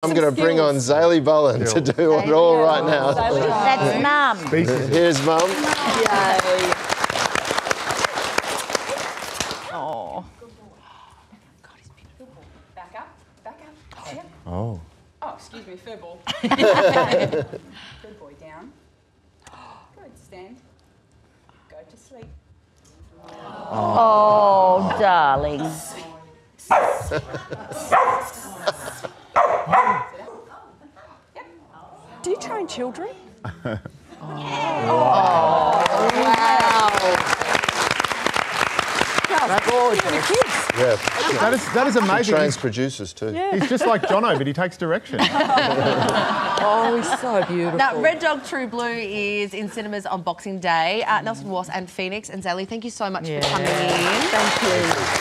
I'm going to bring on Zelie Bullen to do it all right now. That's Mum. Here's Mum. Yay. Oh. God, he's beautiful. Back up. Yep. Oh. Oh, excuse me, fur ball. Good boy, down. Good, stand. Go to sleep. Oh, darling. Do you train children? Wow. That's gorgeous. Yeah. That is amazing. He trains producers too. Yeah. He's just like Jono, but he takes direction. Oh, he's so beautiful. Now, Red Dog True Blue is in cinemas on Boxing Day. Nelson Ross and Phoenix and Zelie, thank you so much for coming in. Thank you.